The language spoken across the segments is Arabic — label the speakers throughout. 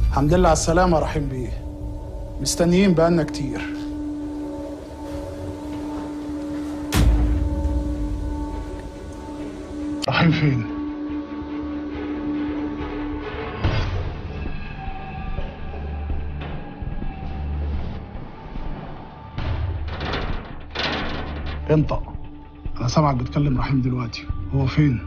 Speaker 1: الحمد لله على السلامة يا رحيم بيه. مستنيين بقالنا كتير. رحيم فين؟ انطق. انا سامعك بتكلم رحيم دلوقتي، هو فين؟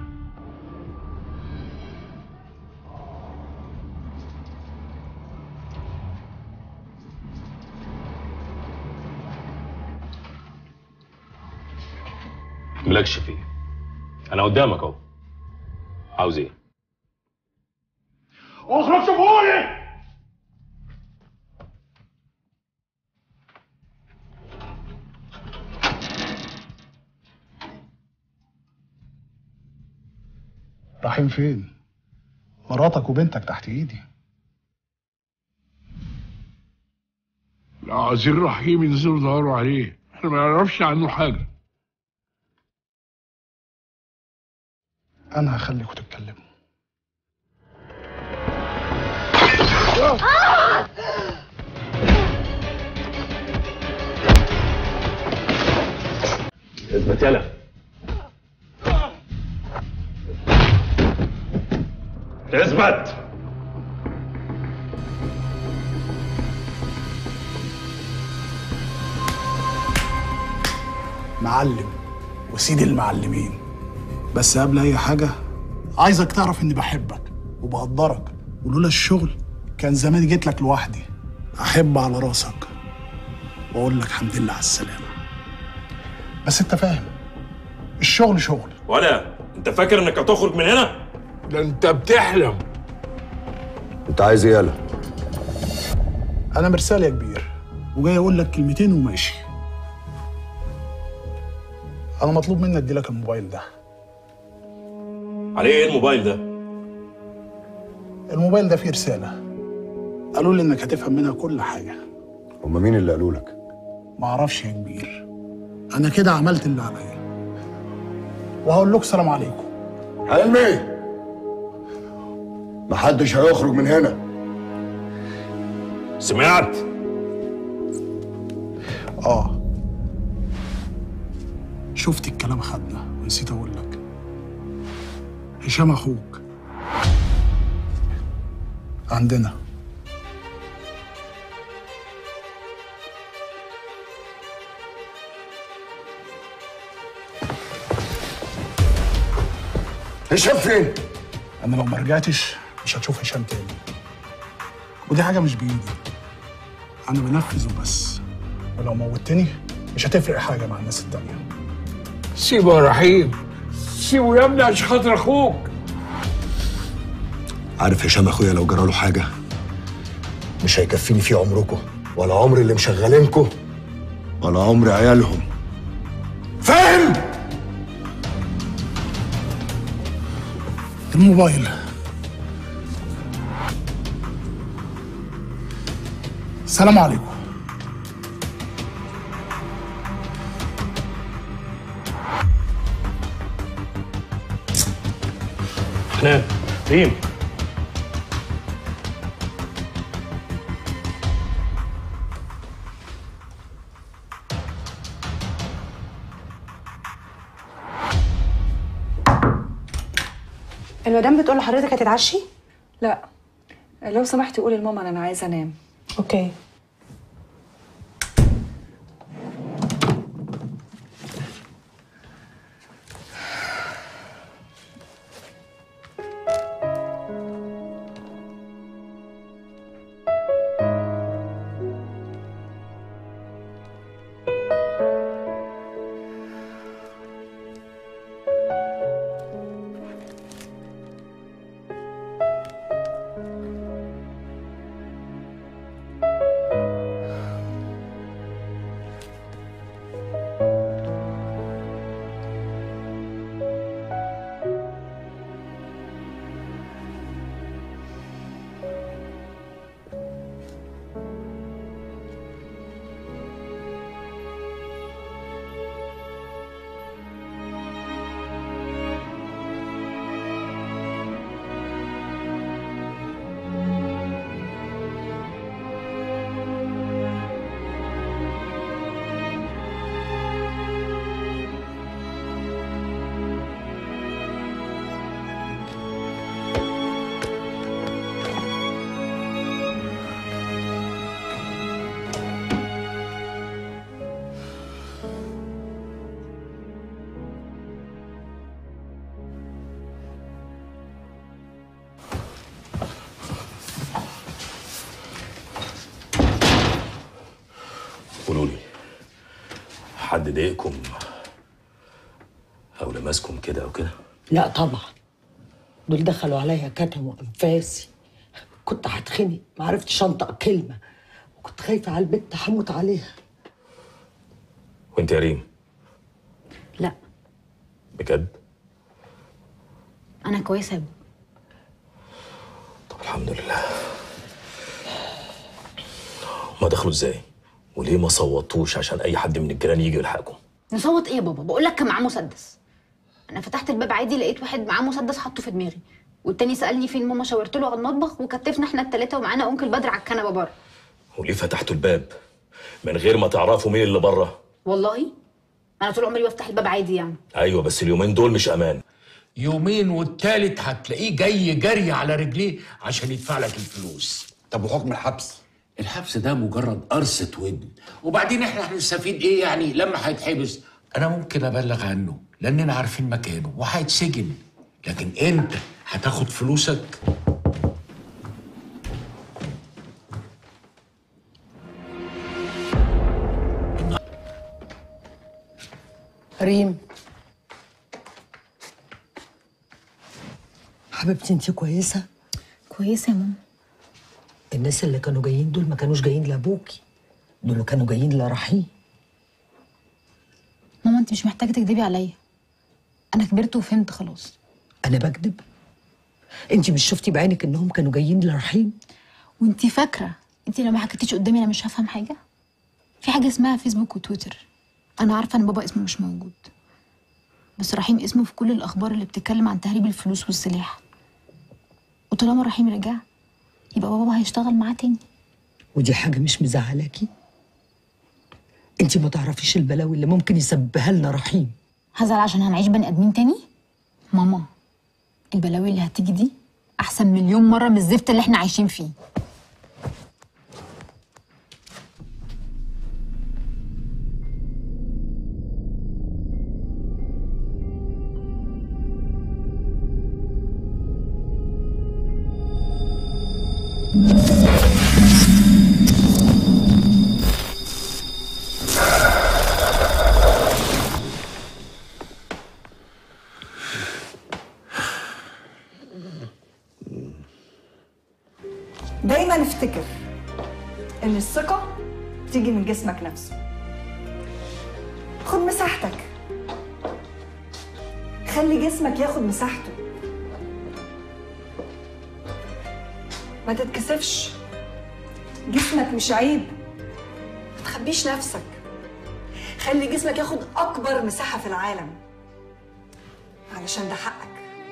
Speaker 2: مالكش فيه، انا قدامك اهو. عاوز ايه؟
Speaker 3: اخرج شوفوني.
Speaker 1: رحيم فين؟ مراتك وبنتك تحت ايدي.
Speaker 3: لا، عايزين رحيم ينزلوا يدوروا عليه، احنا ما نعرفش عنه حاجه.
Speaker 1: انا هخليكوا تتكلموا.
Speaker 2: اثبت يلا. اثبت.
Speaker 1: معلم وسيد المعلمين، بس قبل اي حاجة عايزك تعرف اني بحبك وبقدرك، ولولا الشغل كان زماني جيت لك لوحدي. احب على راسك واقول لك الحمد لله على السلامة، بس انت فاهم الشغل شغل.
Speaker 2: ولا انت فاكر انك هتخرج من هنا؟
Speaker 3: ده انت بتحلم.
Speaker 4: انت عايز ايه يالا؟
Speaker 1: انا مرسال يا كبير، وجاي اقول لك كلمتين وماشي. انا مطلوب مني اديلك الموبايل ده.
Speaker 2: عليه ايه الموبايل ده؟
Speaker 1: الموبايل ده فيه رسالة، قالوا لي انك هتفهم منها كل حاجة.
Speaker 4: هما مين اللي قالوا لك؟
Speaker 1: معرفش يا كبير، انا كده عملت اللي عليا، وهقول لكم سلام عليكم.
Speaker 4: حلمي، محدش هيخرج من هنا.
Speaker 2: سمعت؟
Speaker 1: شفت الكلام خدنا، ونسيت اقول لك هشام اخوك عندنا.
Speaker 4: هشام فين؟
Speaker 1: انا لو ما رجعتش مش هتشوف هشام تاني، ودي حاجه مش بايدي، انا بنفذ وبس، ولو موتني مش هتفرق حاجه مع الناس التانيه.
Speaker 3: سيبه يا رحيم، سيبه يا ابني عشان خاطر اخوك.
Speaker 4: عارف هشام اخويا لو جراله حاجه مش هيكفيني فيه عمركم، ولا عمر اللي مشغلينكم، ولا عمر عيالهم. فاهم؟
Speaker 1: الموبايل. السلام عليكم.
Speaker 2: حنان، ريم،
Speaker 5: المدام بتقول لحضرتك هتتعشي؟
Speaker 6: لا، لو سمحتي قولي لماما انا عايزه انام.
Speaker 5: اوكي.
Speaker 2: حد ضايقكم او لمسكم كده او كده؟
Speaker 5: لا طبعا، دول دخلوا عليا كتموا انفاسي، كنت هتخنق ما عرفتش انطق كلمه، وكنت خايفه على البت هموت عليها.
Speaker 2: وانت يا ريم؟
Speaker 7: لا
Speaker 2: بجد؟
Speaker 7: انا كويسه يا بابا.
Speaker 2: طب الحمد لله. ما دخلوا ازاي؟ وليه ما صوتوش عشان اي حد من الجيران يجي يلحقكم؟
Speaker 7: نصوت ايه يا بابا؟ بقول لك كان معاه مسدس. انا فتحت الباب عادي لقيت واحد معاه مسدس حطه في دماغي، والتاني سالني فين ماما، شاورت له على المطبخ وكتفنا احنا الثلاثه ومعانا انكل بدر على الكنبه بره.
Speaker 2: وليه فتحتوا الباب من غير ما تعرفوا مين اللي بره؟
Speaker 7: والله انا طول عمري بفتح الباب عادي يعني.
Speaker 2: ايوه بس اليومين دول مش امان.
Speaker 3: يومين والتالت هتلاقيه جاي جري على رجليه عشان يدفع لك الفلوس.
Speaker 8: طب وحكم الحبس؟
Speaker 3: الحبس ده مجرد قرصة ودن، وبعدين احنا هنستفيد ايه يعني لما هيتحبس؟ انا ممكن ابلغ عنه لاننا عارفين مكانه وهيتسجن، لكن انت هتاخد فلوسك.
Speaker 5: ريم حبيبتي، انتي كويسه؟
Speaker 7: كويسه يا ماما.
Speaker 5: الناس اللي كانوا جايين دول ما كانوش جايين لابوكي، دول كانوا جايين لرحيم.
Speaker 7: ماما انت مش محتاجه تكدبي عليا، انا كبرت وفهمت خلاص.
Speaker 5: انا بكذب؟ انتي مش شفتي بعينك انهم كانوا جايين لرحيم؟
Speaker 7: وانت فاكره انت لو ما حكيتيش قدامي انا مش هفهم حاجه؟ في حاجه اسمها فيسبوك وتويتر، انا عارفه ان بابا اسمه مش موجود، بس رحيم اسمه في كل الاخبار اللي بتتكلم عن تهريب الفلوس والسلاح، وطالما رحيم رجع يبقى بابا هيشتغل معاه تاني.
Speaker 5: ودي حاجه مش مزعلاكي؟ انتي ما تعرفيش البلاوي اللي ممكن يسببها لنا رحيم.
Speaker 7: هزعل عشان هنعيش بني ادمين تاني؟ ماما البلاوي اللي هتيجي دي احسن مليون مره من الزفت اللي احنا عايشين فيه.
Speaker 6: دايما افتكر ان الثقة تيجي من جسمك نفسه. خد مساحتك، خلي جسمك ياخد مساحته، ما تتكسفش، جسمك مش عيب، ما تخبيش نفسك، خلي جسمك ياخد اكبر مساحة في العالم علشان ده حقك.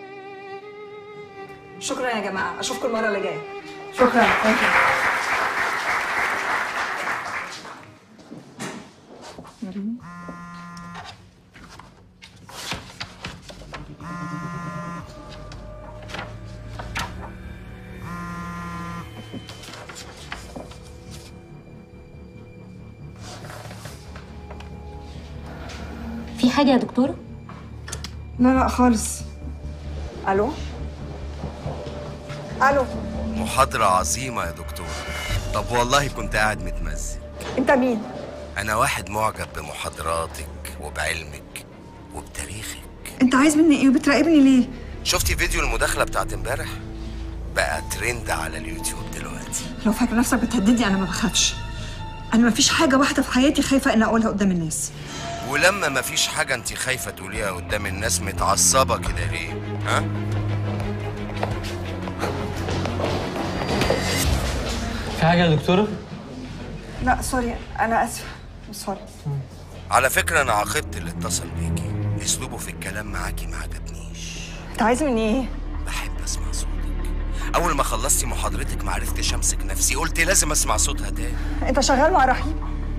Speaker 6: شكرا يا جماعة، اشوفكم المرة اللي جاية. شكرا.
Speaker 7: في حاجه يا دكتوره؟
Speaker 6: لا خالص. الو الو.
Speaker 8: محاضرة عظيمة يا دكتور. طب والله كنت قاعد متمزج.
Speaker 6: انت مين؟
Speaker 8: أنا واحد معجب بمحاضراتك وبعلمك وبتاريخك.
Speaker 6: انت عايز مني ايه وبتراقبني ليه؟
Speaker 8: شفتي فيديو المداخلة بتاعت امبارح؟ بقى ترند على اليوتيوب دلوقتي.
Speaker 6: لو فاكر نفسك بتهددني انا ما بخافش. انا مفيش حاجة واحدة في حياتي خايفة ان اقولها قدام الناس.
Speaker 8: ولما مفيش حاجة انت خايفة تقوليها قدام الناس متعصبة كده ليه؟ ها؟
Speaker 9: في حاجة يا دكتورة؟
Speaker 6: لا سوري، انا اسفة. سوري.
Speaker 8: على فكرة أنا عاقبت اللي اتصل بيكي، أسلوبه في الكلام معاكي ما عجبنيش.
Speaker 6: انت عايز مني ايه؟
Speaker 8: بحب أسمع صوتك. أول ما خلصتي محاضرتك ما عرفتش أمسك نفسي، قلت لازم أسمع صوتها تاني.
Speaker 6: انت شغال مع رحيم؟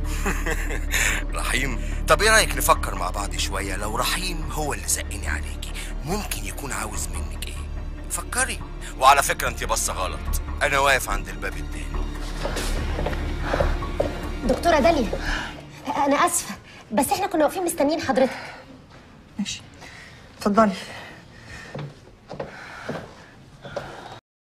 Speaker 8: رحيم؟ طب إيه رأيك نفكر مع بعض شوية؟ لو رحيم هو اللي زقني عليكي ممكن يكون عاوز منك إيه؟ فكري. وعلى فكرة أنت باصة غلط، أنا واقف عند الباب التاني.
Speaker 10: دكتورة داليا، أنا آسفة بس إحنا كنا واقفين مستنيين حضرتك.
Speaker 6: ماشي اتفضلي.